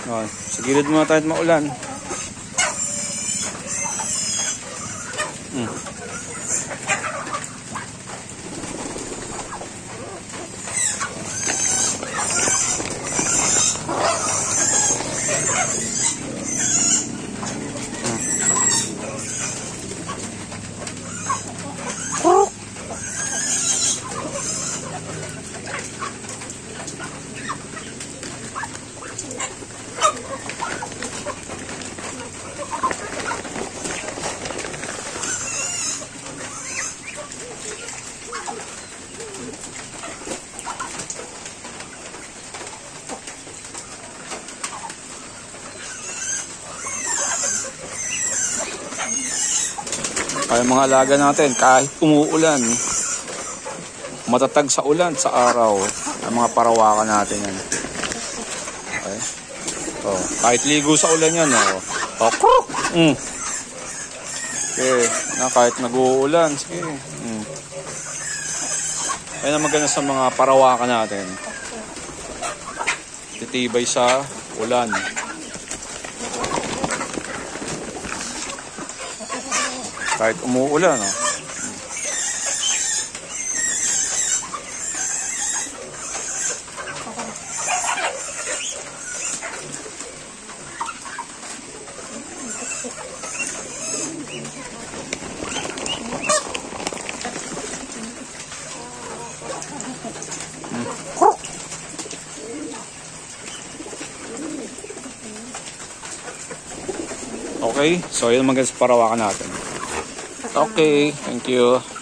Oh, sa gilid muna tayo maulan. Kaya mga alaga natin, kahit umuulan, matatag sa ulan, sa araw, ang mga parawakan natin yan. Okay. Oh, kahit ligo sa ulan yan, oh. Okay, na kahit nag-uulan, sige. Kaya na maganda sa mga parawakan natin. Titibay sa ulan. Kahit umuulan, no? Okay, so yun maganda sa parawakan natin. Okay, thank you.